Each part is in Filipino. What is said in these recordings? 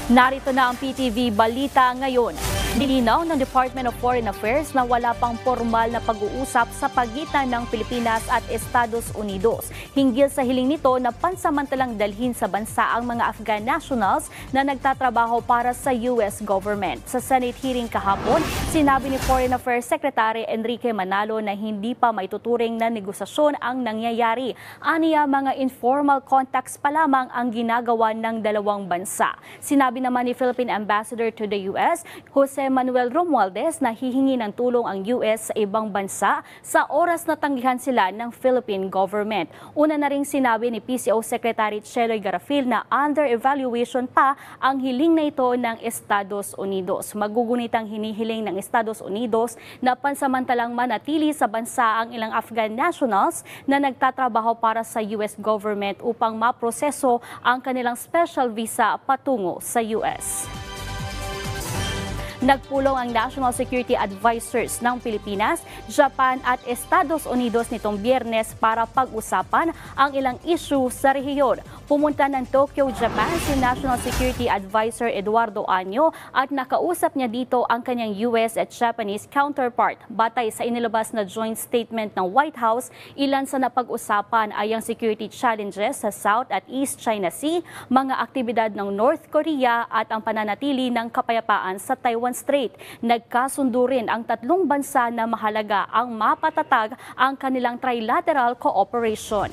Narito na ang PTV Balita ngayon. Nilinaw ng Department of Foreign Affairs na wala pang formal na pag-uusap sa pagitan ng Pilipinas at Estados Unidos hinggil sa hiling nito na pansamantalang dalhin sa bansa ang mga Afghan nationals na nagtatrabaho para sa US government. Sa Senate hearing kahapon, sinabi ni Foreign Affairs Secretary Enrique Manalo na hindi pa maituturing na negosasyon ang nangyayari. Aniya, mga informal contacts pa lamang ang ginagawa ng dalawang bansa. Sinabi naman ni Philippine Ambassador to the US, Jose Manuel Romualdez, na hihingi ng tulong ang US sa ibang bansa sa oras na tanggihan sila ng Philippine government. Una na ring sinabi ni PCO Secretary Cheloy Garafil na under evaluation pa ang hiling na ito ng Estados Unidos. Magugunitang hinihiling ng Estados Unidos na pansamantalang manatili sa bansa ang ilang Afghan nationals na nagtatrabaho para sa US government upang maproseso ang kanilang special visa patungo sa US. Nagpulong ang National Security Advisors ng Pilipinas, Japan at Estados Unidos nitong Biyernes para pag-usapan ang ilang issue sa rehiyon. Pumunta ng Tokyo, Japan si National Security Advisor Eduardo Año at nakausap niya dito ang kanyang US at Japanese counterpart. Batay sa inilabas na joint statement ng White House, ilan sa napag-usapan ay ang security challenges sa South at East China Sea, mga aktibidad ng North Korea at ang pananatili ng kapayapaan sa Taiwan Strait. Nagkasundo rin ang tatlong bansa na mahalaga ang mapatatag ang kanilang trilateral cooperation.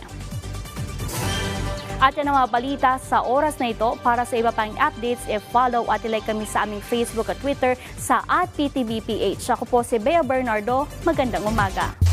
At yan ang mga balita sa oras na ito. Para sa iba pang updates, follow at like kami sa aming Facebook at Twitter sa @PTVPH. Ako po si Bea Bernardo. Magandang umaga.